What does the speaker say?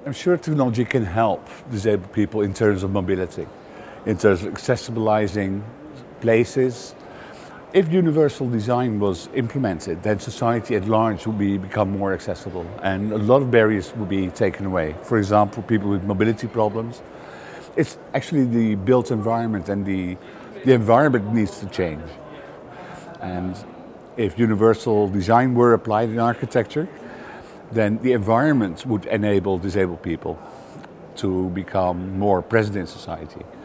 I'm sure technology can help disabled people in terms of mobility, in terms of accessibilizing places. If universal design was implemented, then society at large would become more accessible and a lot of barriers would be taken away. For example, people with mobility problems, it's actually the built environment and the environment needs to change. And if universal design were applied in architecture, then the environment would enable disabled people to become more present in society.